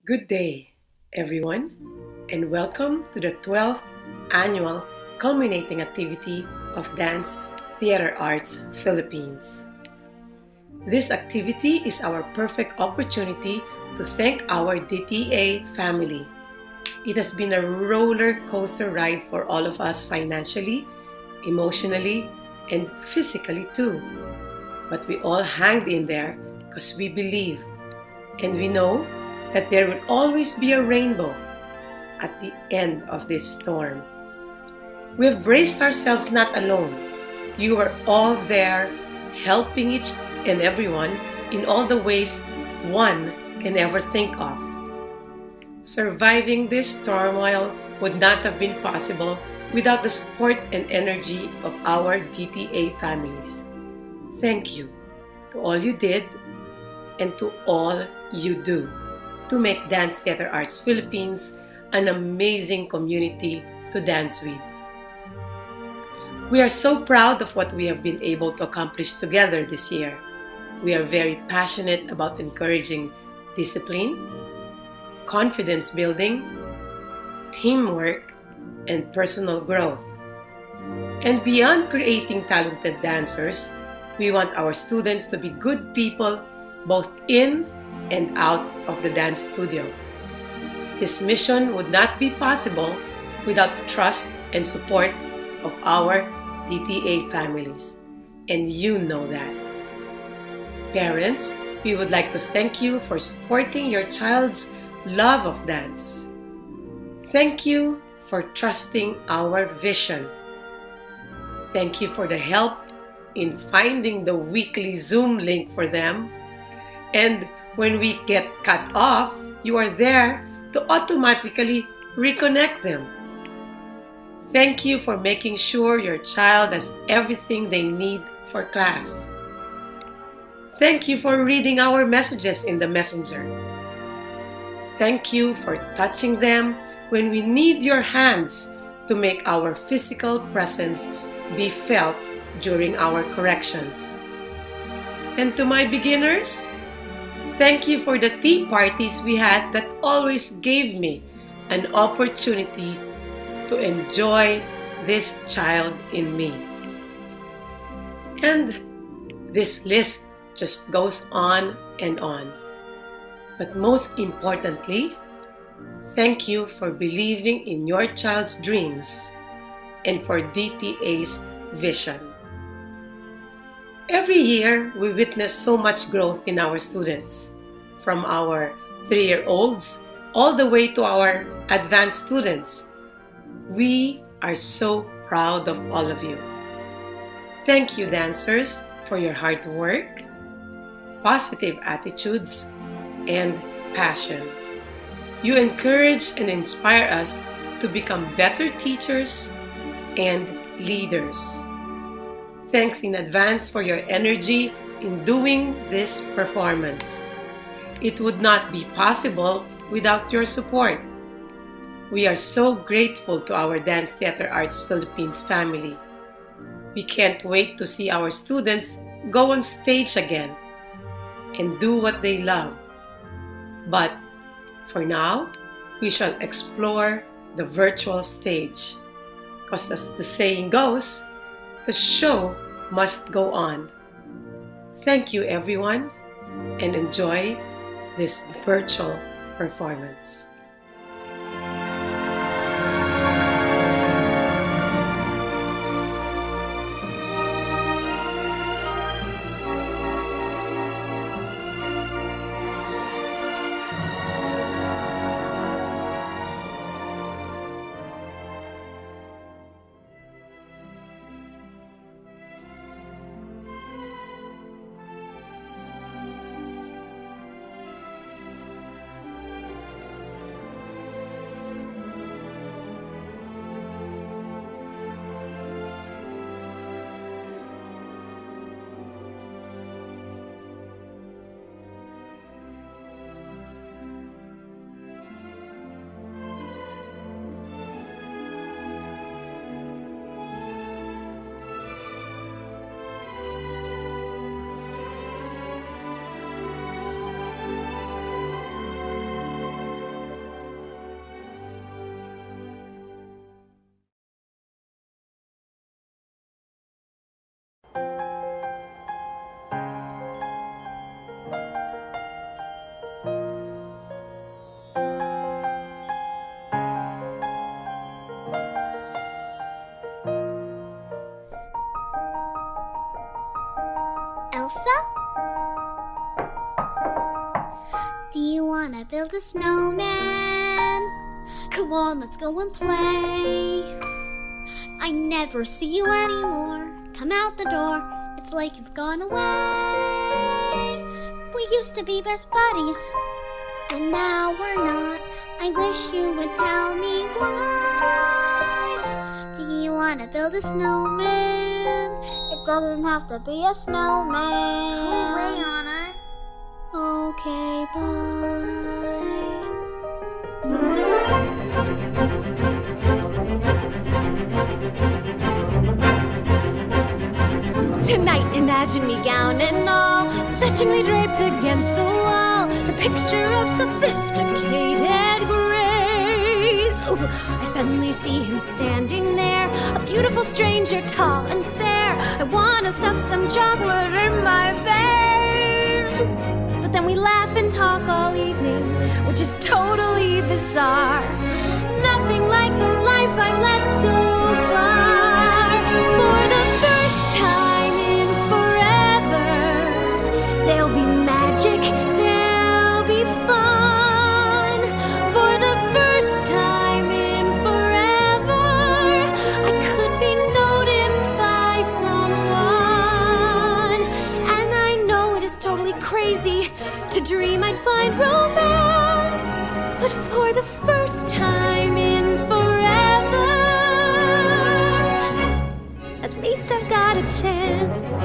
Good day, everyone, and welcome to the 12th annual culminating activity of Dance Theater Arts Philippines. This activity is our perfect opportunity to thank our DTA family. It has been a roller coaster ride for all of us financially, emotionally, and physically too. But we all hanged in there because we believe and we know that there will always be a rainbow at the end of this storm. We have braced ourselves not alone. You are all there helping each and everyone in all the ways one can ever think of. Surviving this turmoil would not have been possible without the support and energy of our DTA families. Thank you to all you did and to all you do to make Dance Theater Arts Philippines an amazing community to dance with. We are so proud of what we have been able to accomplish together this year. We are very passionate about encouraging discipline, confidence building, teamwork, and personal growth. And beyond creating talented dancers, we want our students to be good people both in and out of the dance studio. This mission would not be possible without the trust and support of our DTA families, and you know that. Parents, we would like to thank you for supporting your child's love of dance. Thank you for trusting our vision. Thank you for the help in finding the weekly Zoom link for them. And when we get cut off, you are there to automatically reconnect them. Thank you for making sure your child has everything they need for class. Thank you for reading our messages in the messenger. Thank you for touching them when we need your hands to make our physical presence be felt during our corrections. And to my beginners, thank you for the tea parties we had that always gave me an opportunity to enjoy this child in me. And this list just goes on and on. But most importantly, thank you for believing in your child's dreams and for DTA's vision. Every year, we witness so much growth in our students, from our 3-year-olds all the way to our advanced students. We are so proud of all of you. Thank you, dancers, for your hard work, positive attitudes, and passion. You encourage and inspire us to become better teachers and leaders. Thanks in advance for your energy in doing this performance. It would not be possible without your support. We are so grateful to our Dance Theater Arts Philippines family. We can't wait to see our students go on stage again and do what they love. But for now, we shall explore the virtual stage. Because as the saying goes, the show must go on. Thank you, everyone, and enjoy this virtual performance. wanna build a snowman? Come on, let's go and play. I never see you anymore. Come out the door, it's like you've gone away. We used to be best buddies, and now we're not. I wish you would tell me why. Do you wanna build a snowman? It doesn't have to be a snowman. Go away, Anna. Okay, bye. Tonight, imagine me gown and all, fetchingly draped against the wall, the picture of sophisticated grace. Ooh, I suddenly see him standing there, a beautiful stranger, tall and fair. I want to stuff some chocolate in my face. But then we laugh and talk all evening, which is totally bizarre. Nothing like the life I've led so far. For the first time in forever, there'll be magic, there'll be fun. For the first time in forever, I could be noticed by someone. And I know it is totally crazy to dream I'd find romance, but for the first time in forever, at least I've got a chance.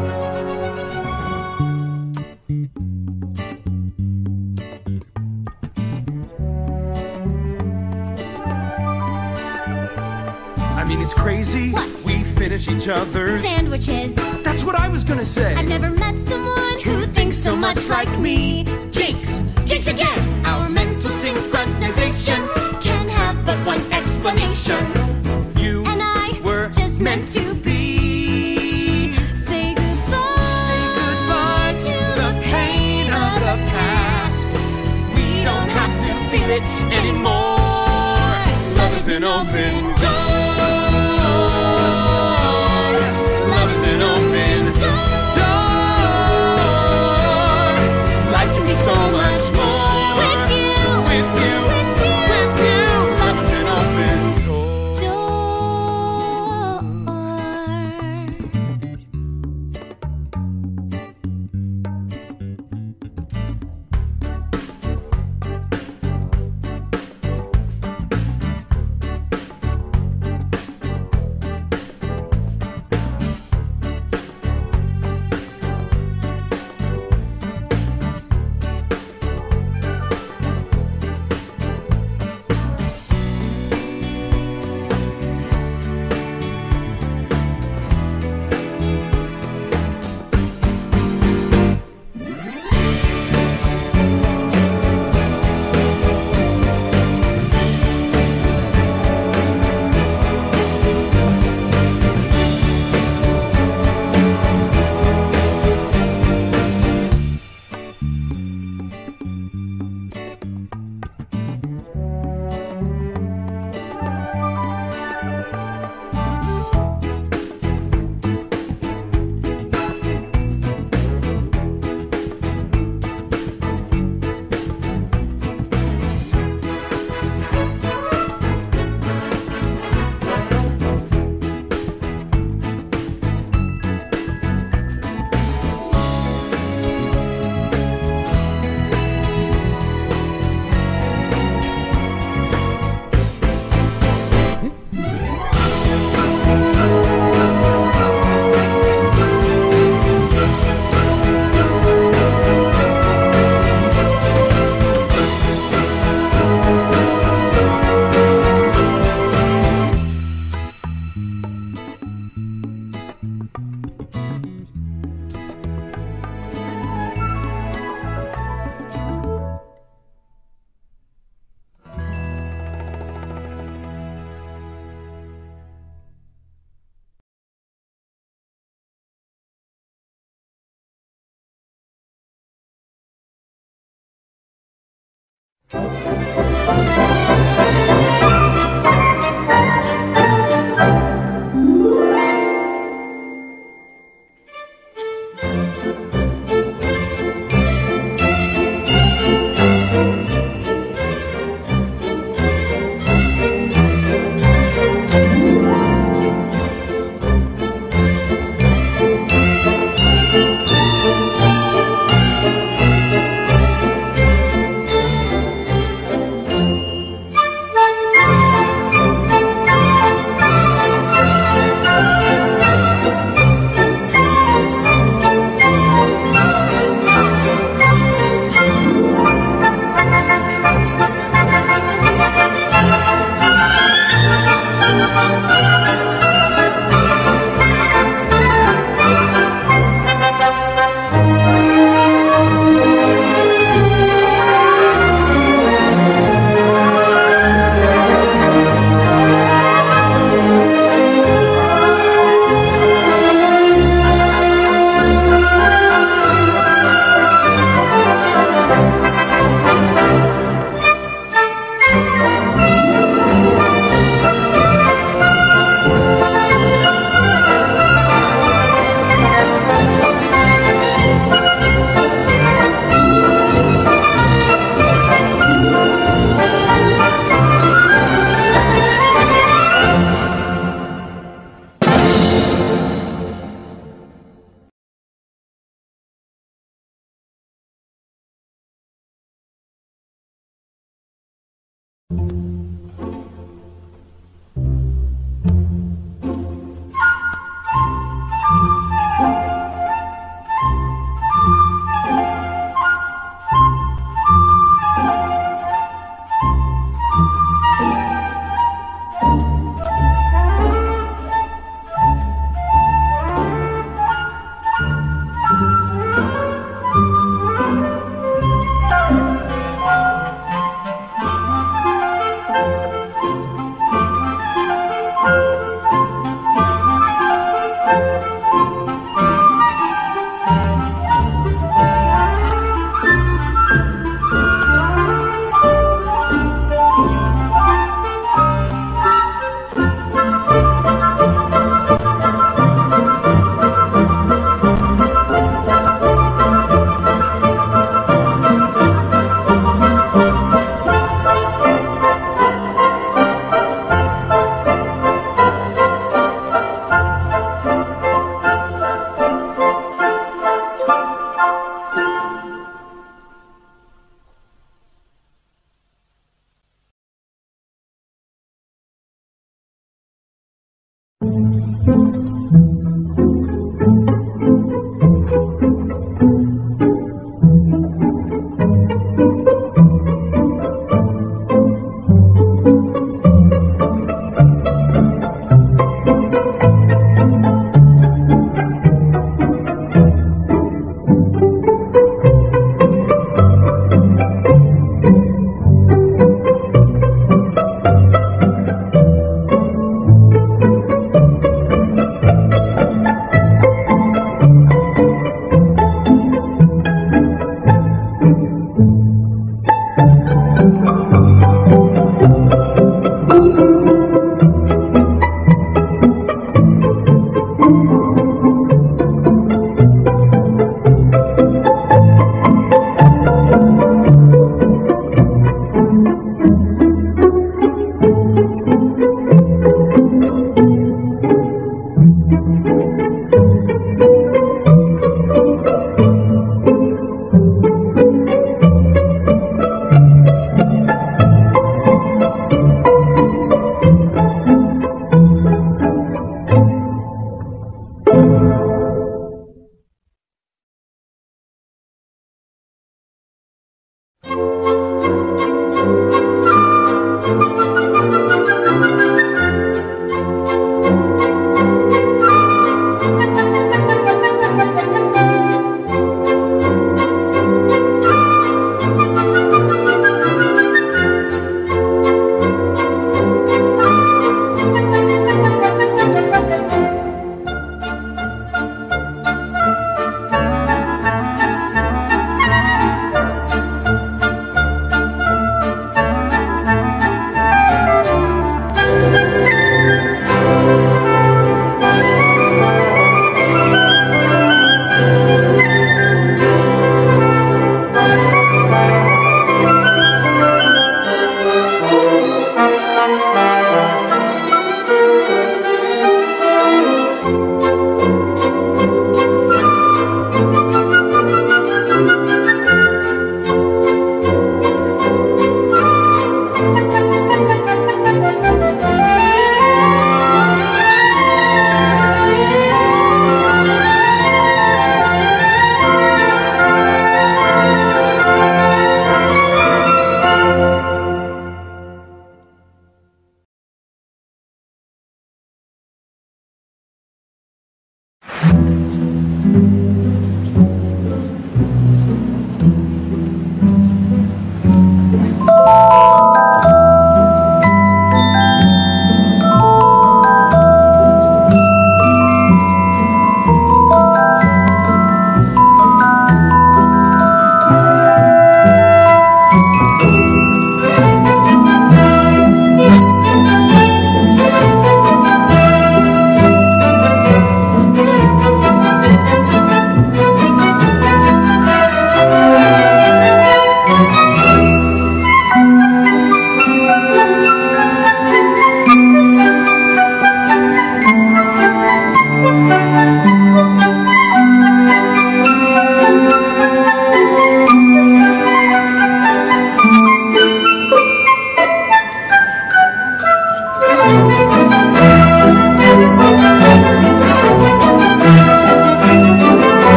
I mean, it's crazy. What? We finish each other's Sandwiches. That's what I was gonna say. I've never met someone who thinks so much like me. Jinx! Jinx again! Our mental synchronization can have but one explanation. You And I were just meant to be. Say goodbye. Say goodbye to the pain of the past. We don't have to feel it anymore. Love is an open door. Love is an open door. Life can be so much more With you. with you, with you. Love is an open door.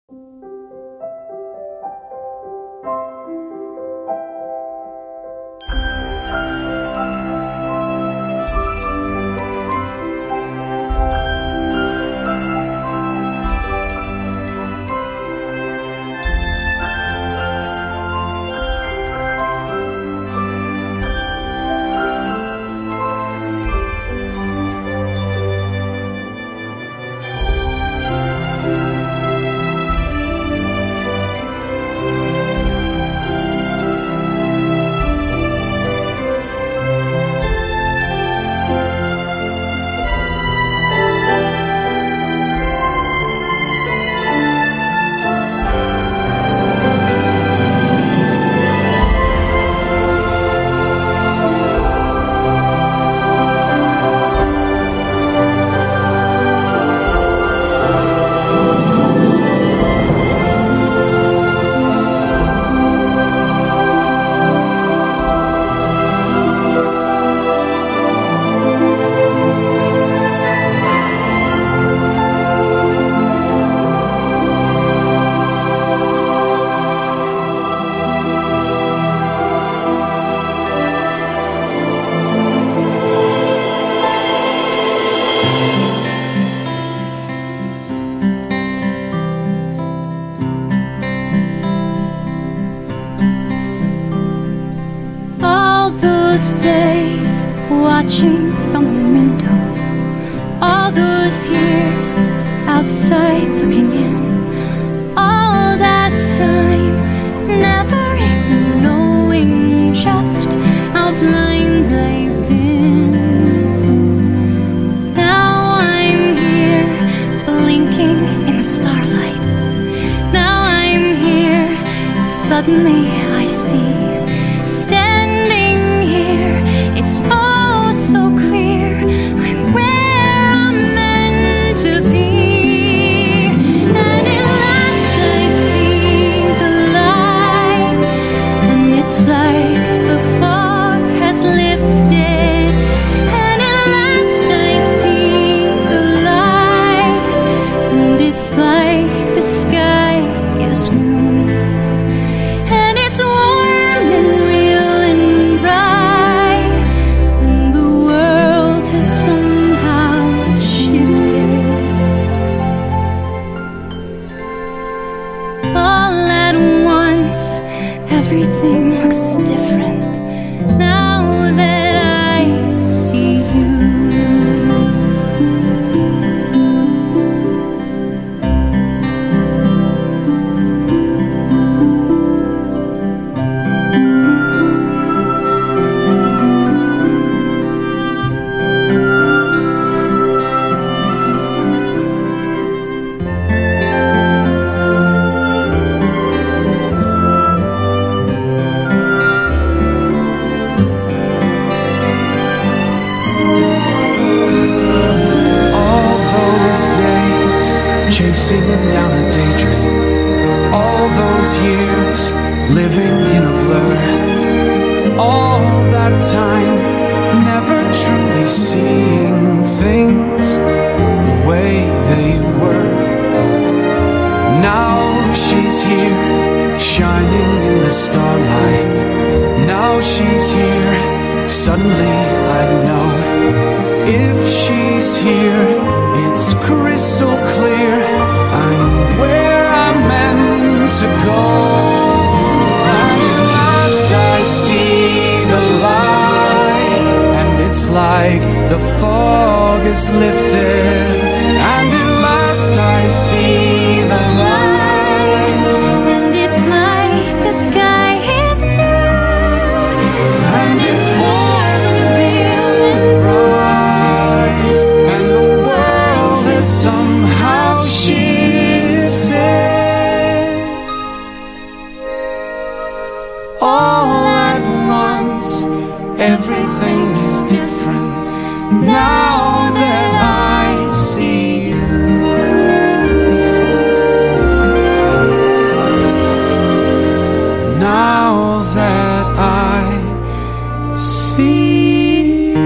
those days watching from the windows, all those years outside looking in, all that time never even knowing just how blind I've been. Now I'm here blinking in the starlight. Now I'm here, suddenly I see. Standing here, it's all so clear. I'm where I'm meant to be. And at last I see the light, and it's like the fog has lifted. And at last I see the light, and it's like the sky is blue. And it's warm and real and bright, and the world has somehow shifted. All at once, everything looks different now that I see you. All those days chasing down a daydream, all those years living in a blur, all that time never truly seeing things the way they were. Now she's here, shining in the starlight. Now she's here, suddenly I know. If she's here, it's crystal clear. I'm where I'm meant to go. And at last I see the light, and it's like the fog is lifted. And at last I see the light, And it's like the sky is blue, and it's warm and real and bright, and the world has somehow shifted. All at once, everything is different now that I see you. Now that I see you.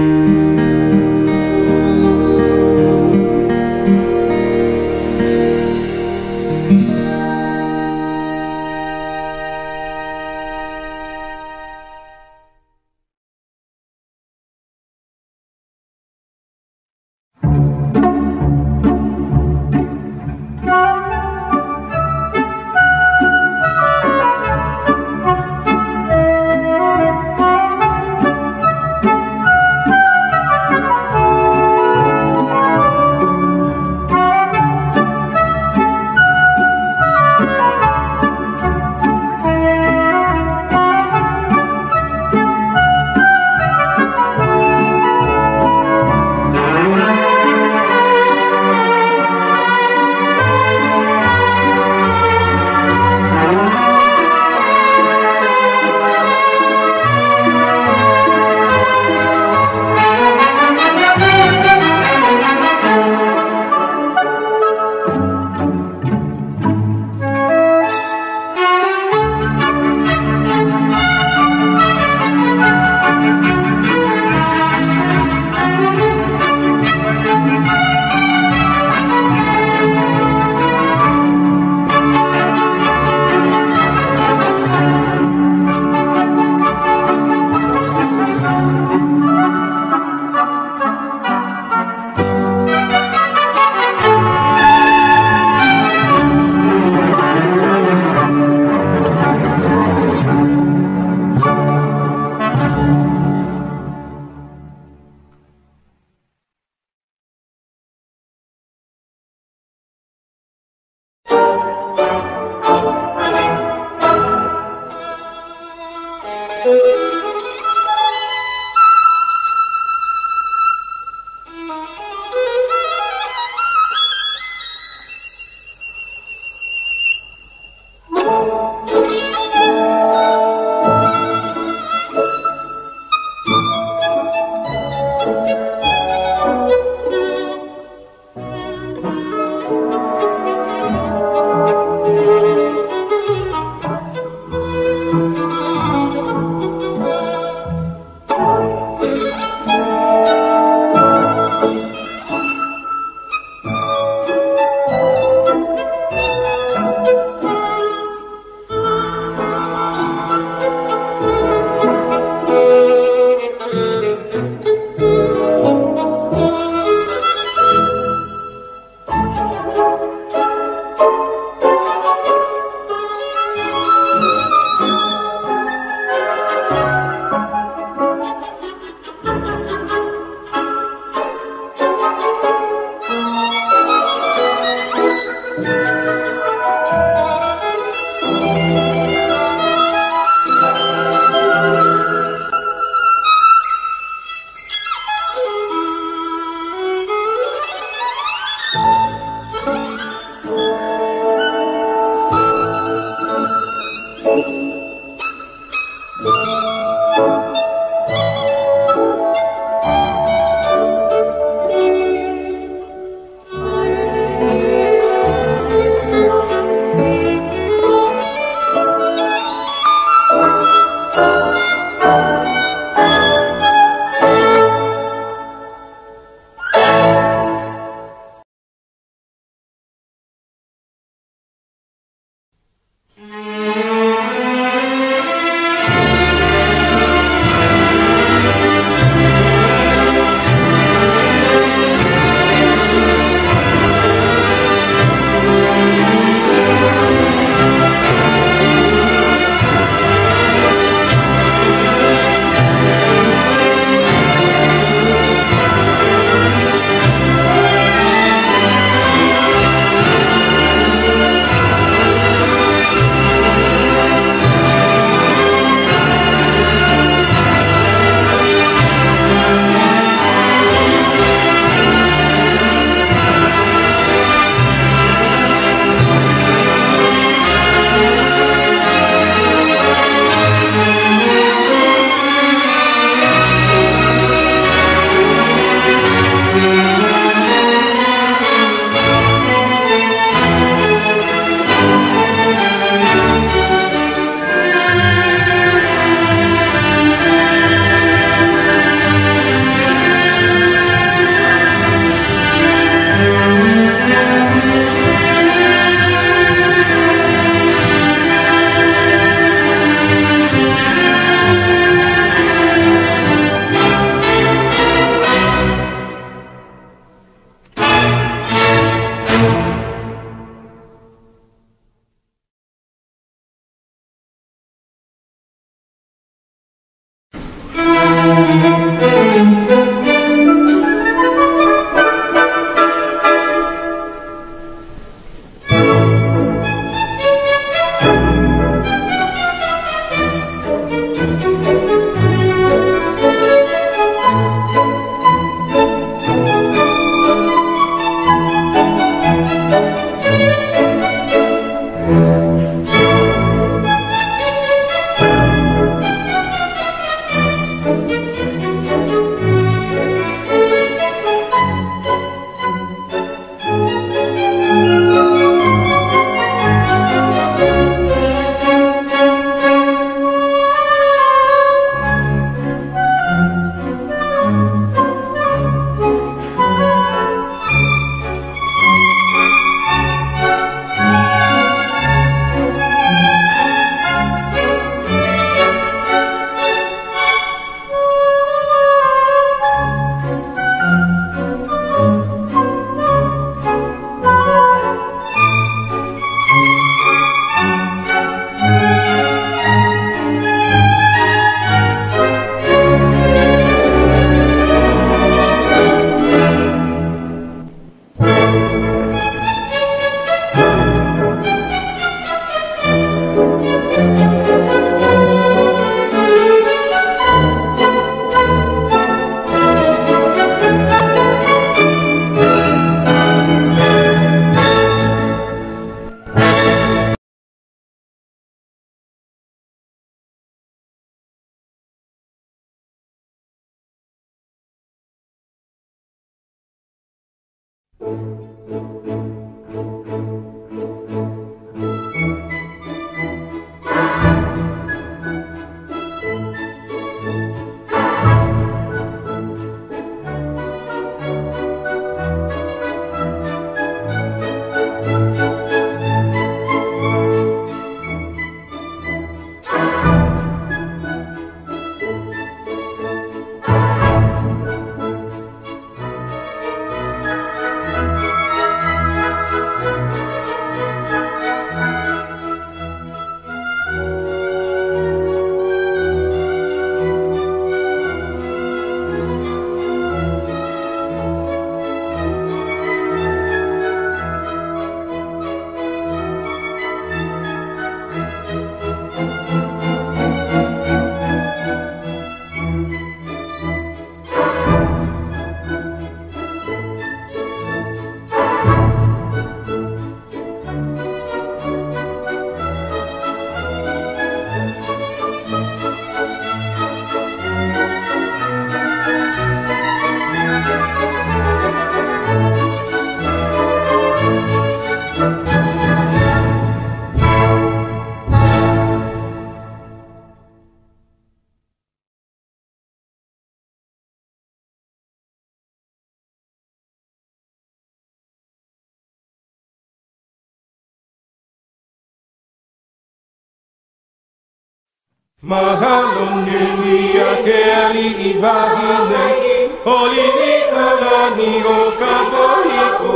Mahalo ni akeli ivahine Olini kalani o kapohiko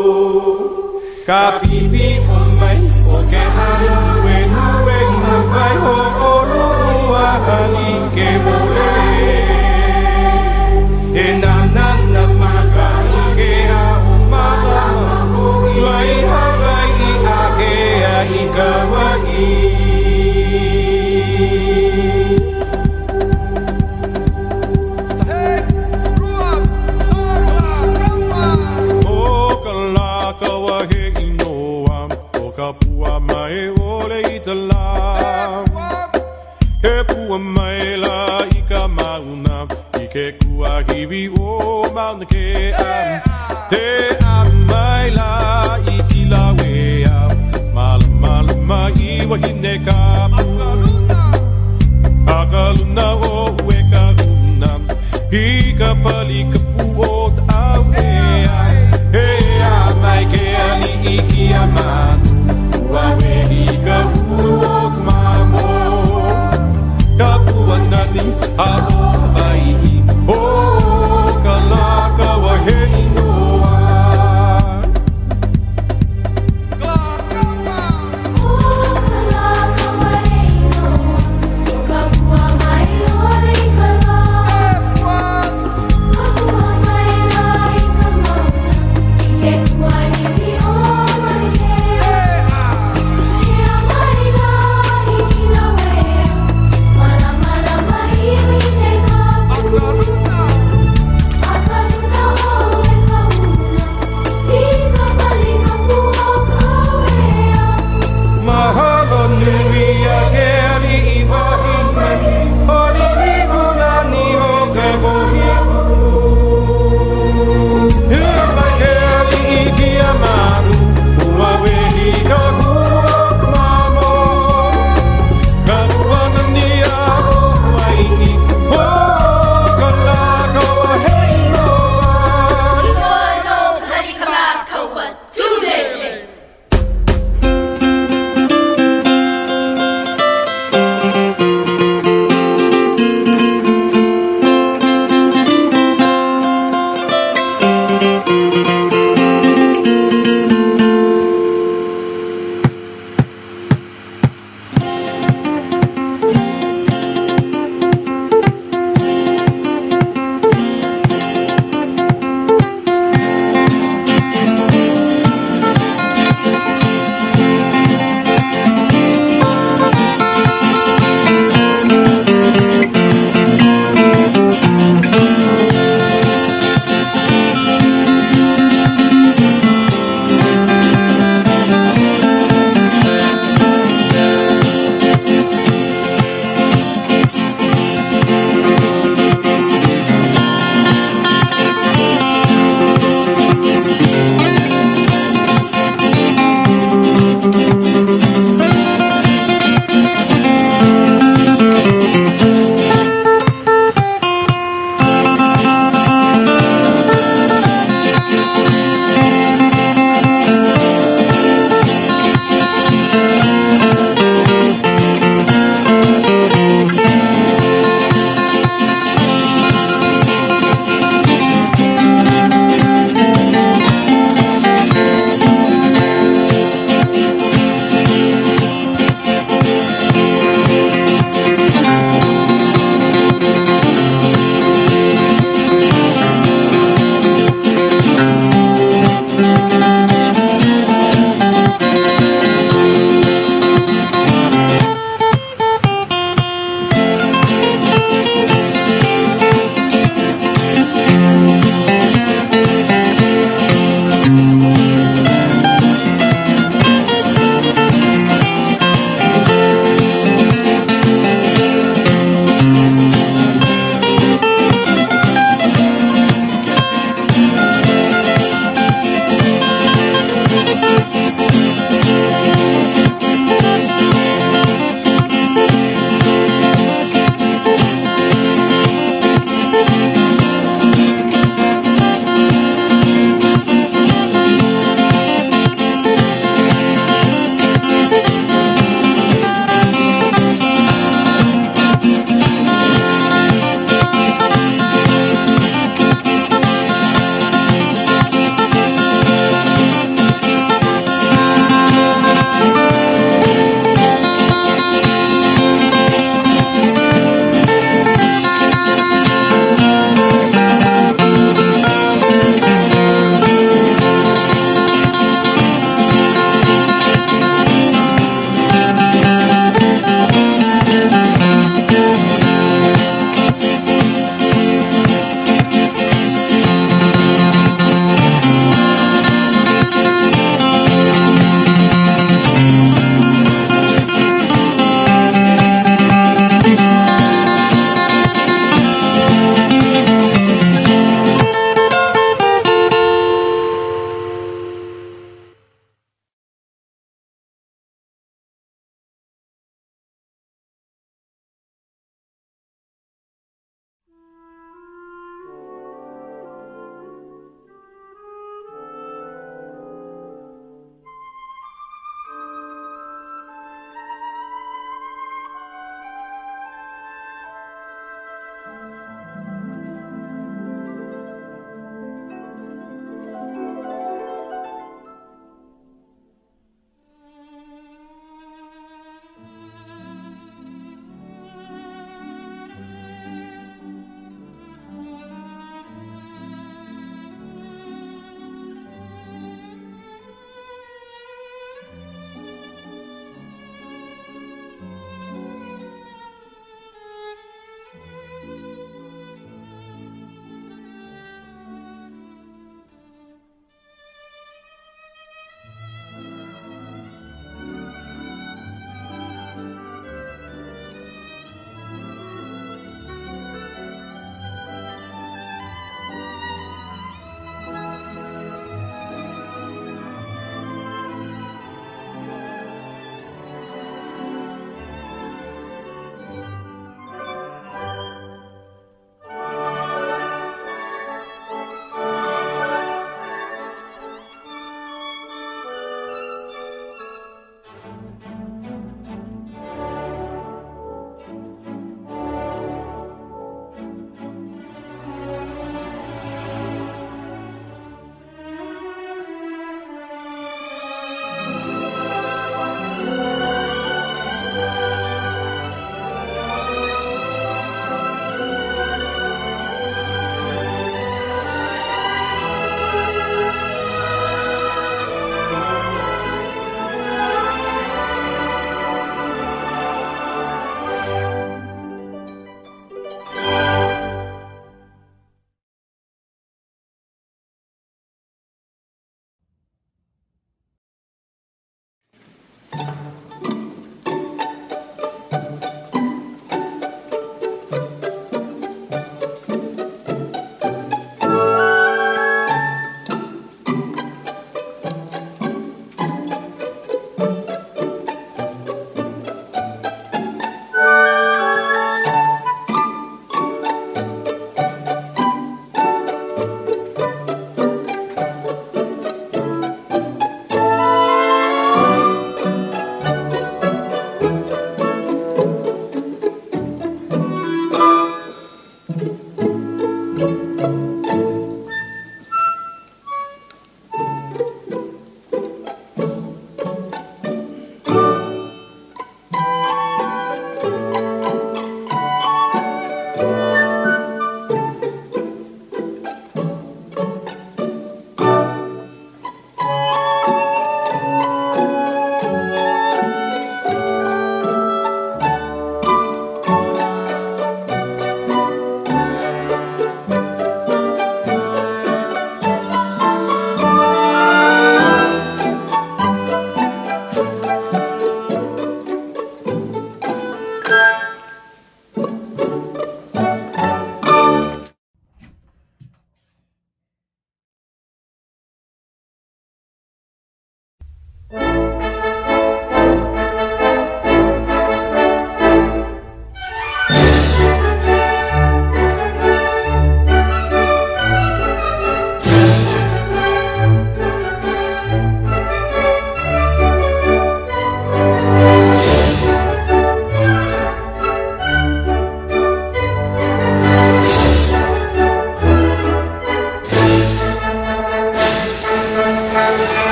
Kapipi omai o ke hanue nue Navai ho olu uahani ke mole E nanana maka ike ahu malama Lai hagai I ake a ikawai Kapua mai ole itala Ke pua mai la ika mauna Ike kua hivi o mauna ke am Te am mai la ikila wea Mala mala mai wahine ka Akaluna o weka runa Ika pali kapu o ta wea Hea mai ke ali iki amanu Wawehi kafuok mamo Kapuanani alo hawaii O kalaka wahehi noa Kalaka wahehi noa Kapua mai oi kala Kapua mai lai kamauna Ike kua hivi o mahe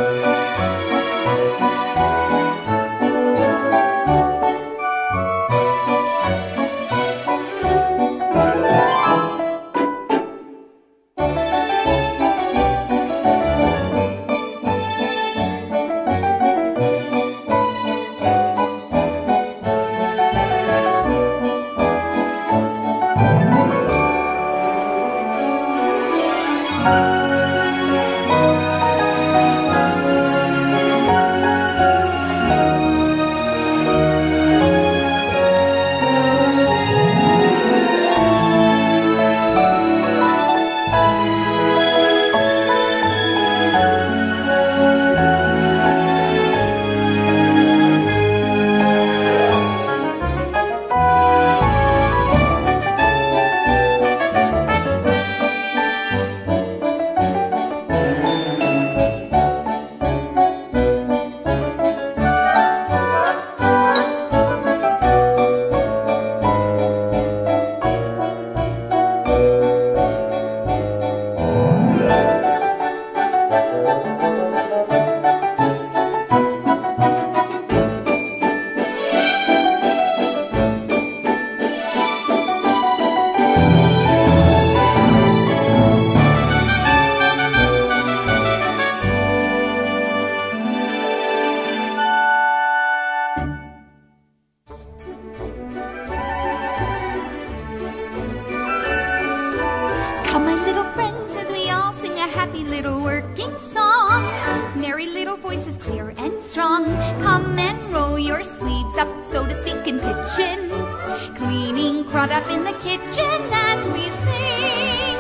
Come, my little friends, as we all sing a happy little working song. Merry little voices, clear and strong. Come and roll your sleeves up, so to speak, and pitch in. Cleaning crowd up in the kitchen as we sing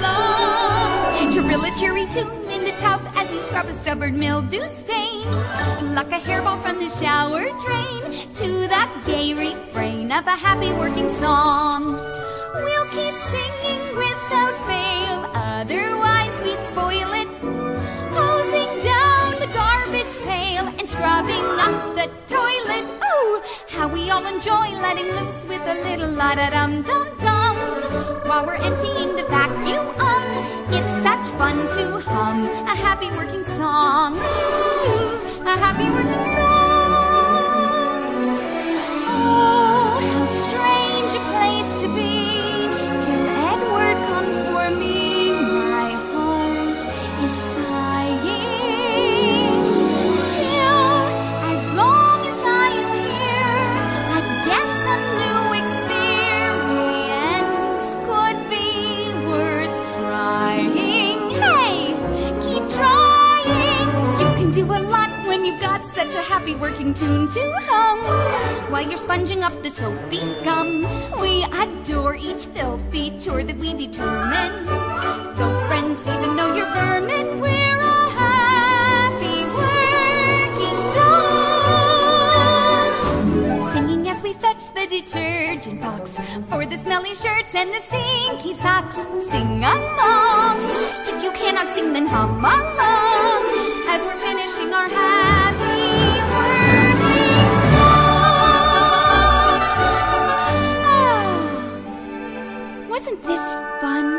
along. Trill a cheery tune in the tub as you scrub a stubborn mildew stain. Pluck a hairball from the shower drain to the gay refrain of a happy working song. We'll keep singing without fail, otherwise we'd spoil it. Hosing down the garbage pail and scrubbing up the toilet. Ooh, how we all enjoy letting loose with a little la-da-dum-dum-dum. While we're emptying the vacuum, it's such fun to hum a happy working song. Ooh, a happy working song. Oh, how strange a place to be. Comes for me, my heart is sighing. Still, as long as I am here, I guess a new experience could be worth trying. Hey, keep trying. You can do a lot when you've got such a happy working tune to hum. While you're sponging up the soapy scum, we adore each filthy chore that we determine. So friends, even though you're vermin, we're a happy working dog. Singing as we fetch the detergent box for the smelly shirts and the stinky socks. Sing along. If you cannot sing, then hum along as we're finishing our happy working song. Wasn't this fun?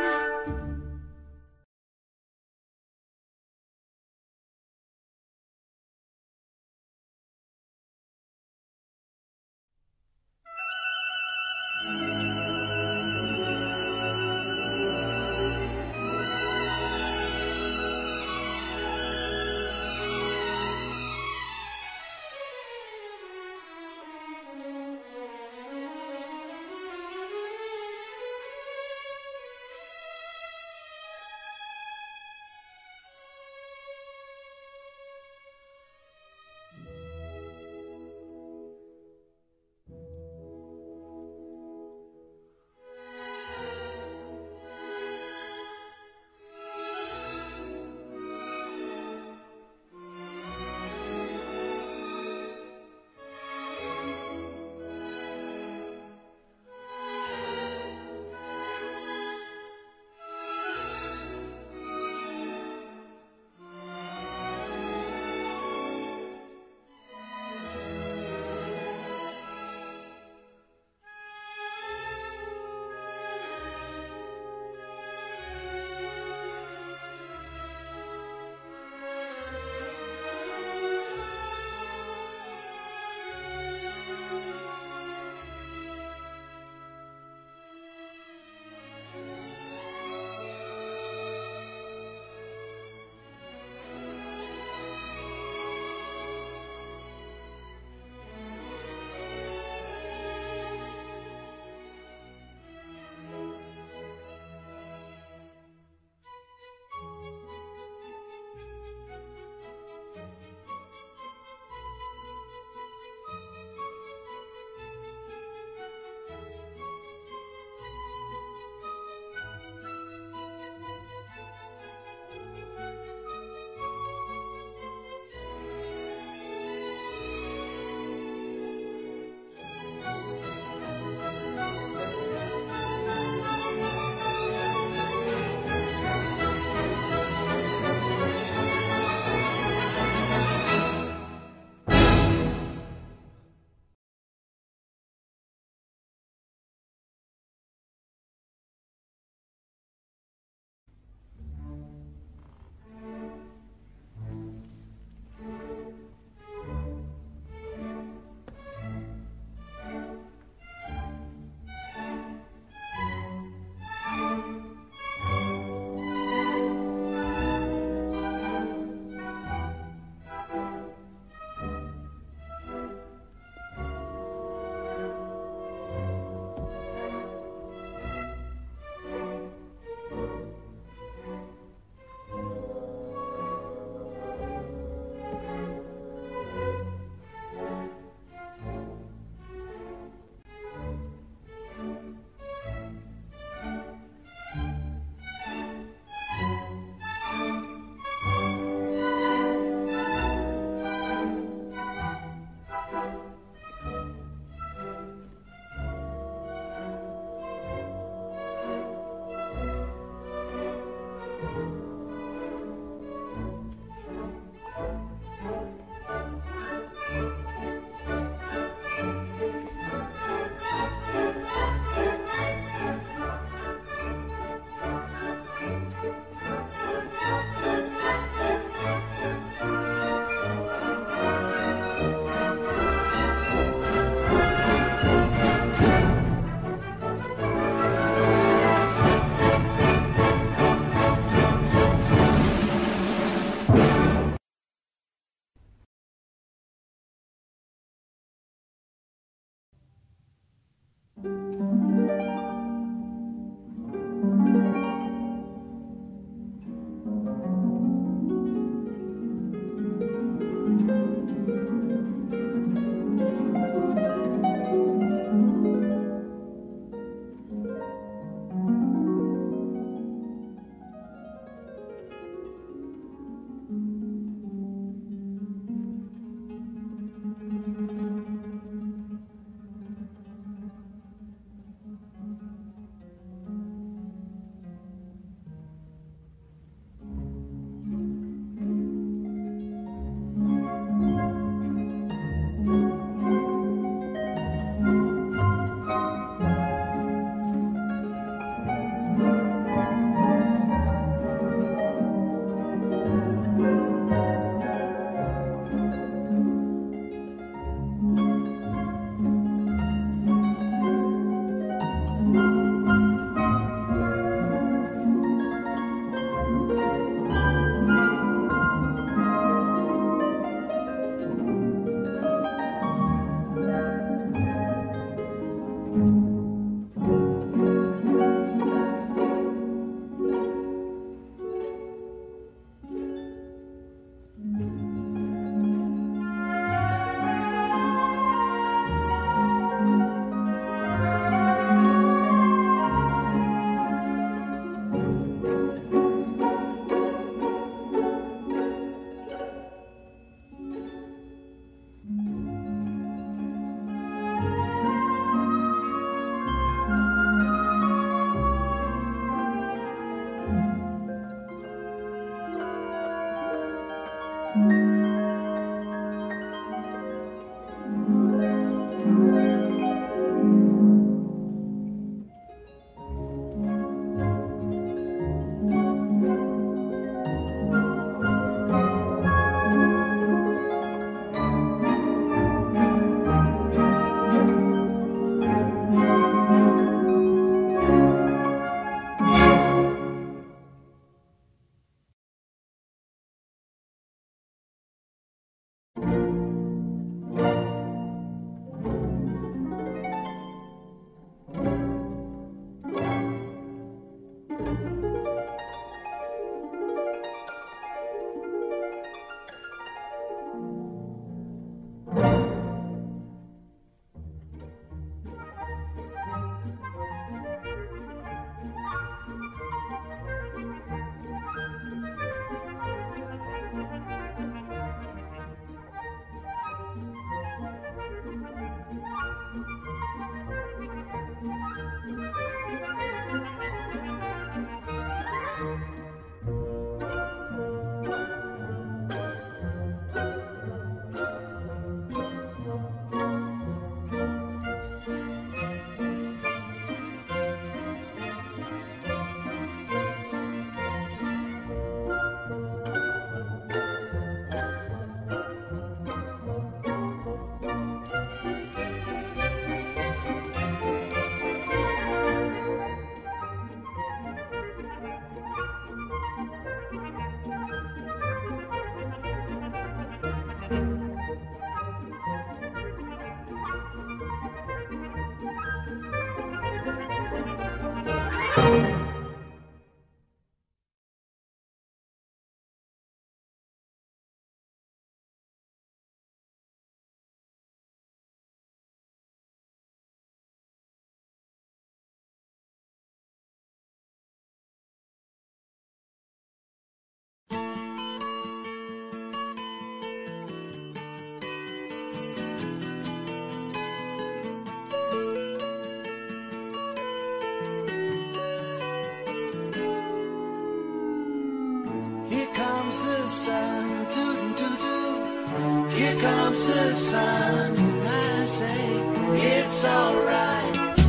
sun, doo-doo-doo. Here comes the sun, and I say it's alright.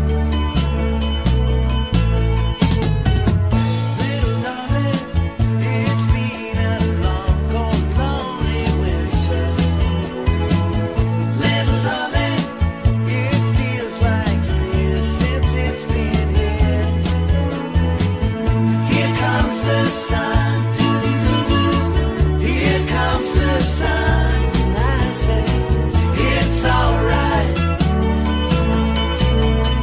Little darling, it's been a long, cold, lonely winter. Little darling, it feels like years since it's been here. Here comes the sun. Here comes the sun, and I say it's alright.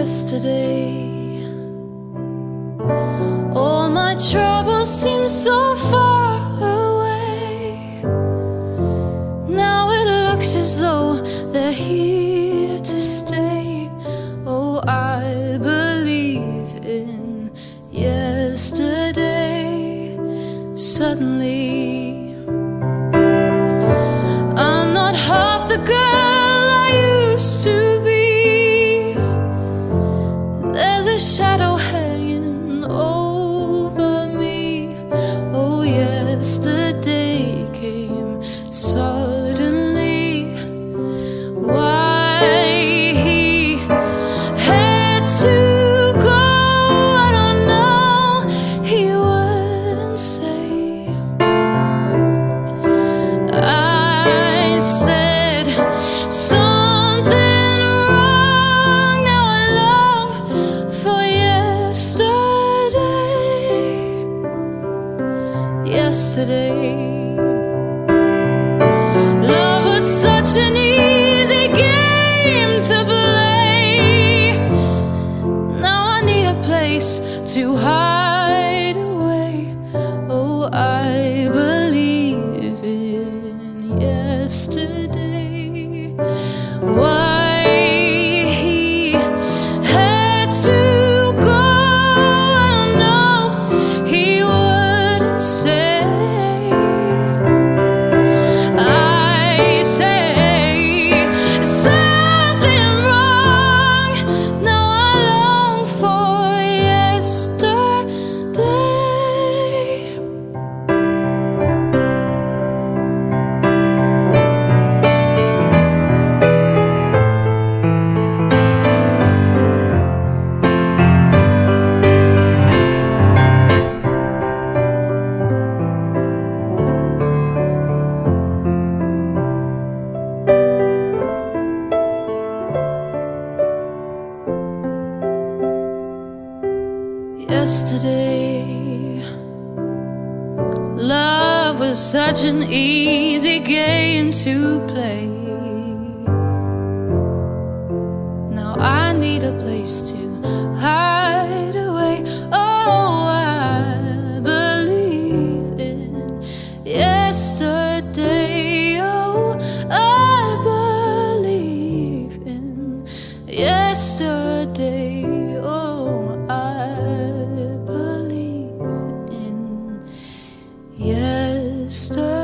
yesterday. All my troubles seem so far away. Now it looks as though they're here to stay. Oh, I believe in yesterday. Suddenly, I'm not half the girl I used to be. There's a shadow hanging over me. Oh, yesterday came suddenly. Why he had to go, I don't know. He wouldn't say. I said something wrong. Now I long for yesterday. Yesterday, love was such an easy game to play. Now I need a place to hide away. Oh, I believe in yesterday. Why he had to go, I don't know. He wouldn't say. I say something wrong. Now I long for yesterday. Yesterday, love was such an easy game to play. Now I need a place to hide away. Oh, I believe in yesterday. Oh, I believe in yesterday. Oh, I believe in yesterday.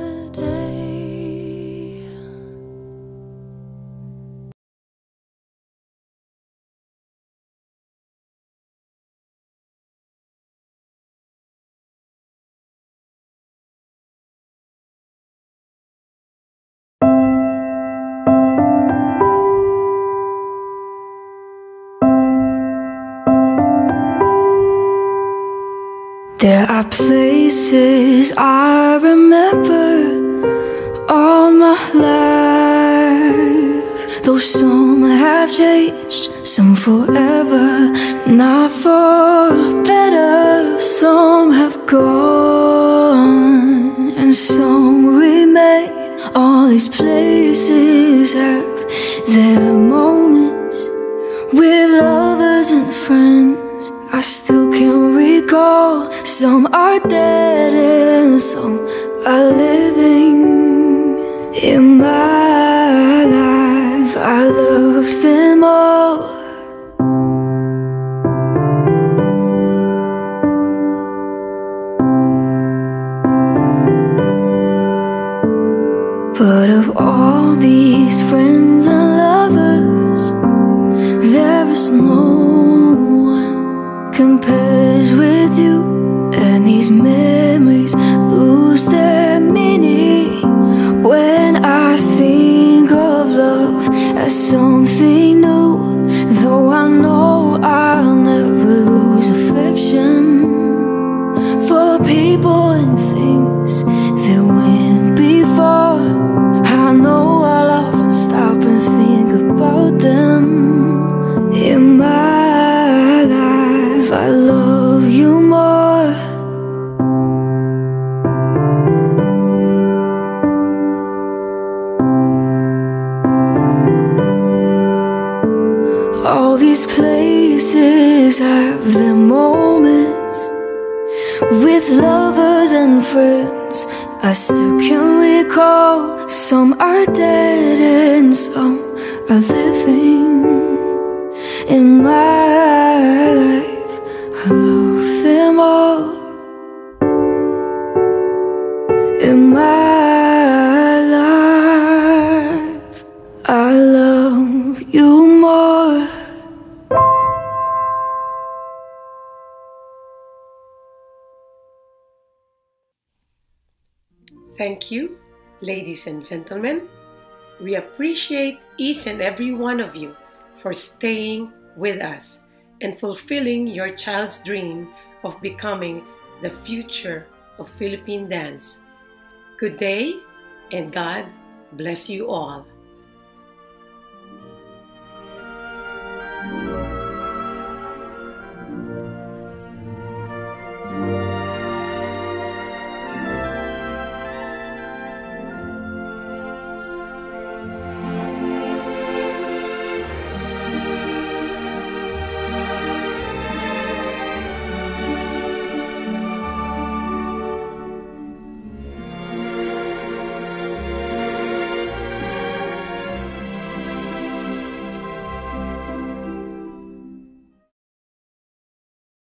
There are places I remember all my life, though some have changed, some forever, not for better. Some have gone and some remain. All these places have their moments with lovers and friends I still can recall. Some are dead and some are living. In my life I loved them all. But of all these friends and lovers, there is no one compares with you. And these All these places have their moments with lovers and friends. I still can recall. Some are dead and some are living. In my life, I love them all. In my life, I love you more. Thank you, ladies and gentlemen. We appreciate each and every one of you for staying with us and fulfilling your child's dream of becoming the future of Philippine dance. Good day, and God bless you all.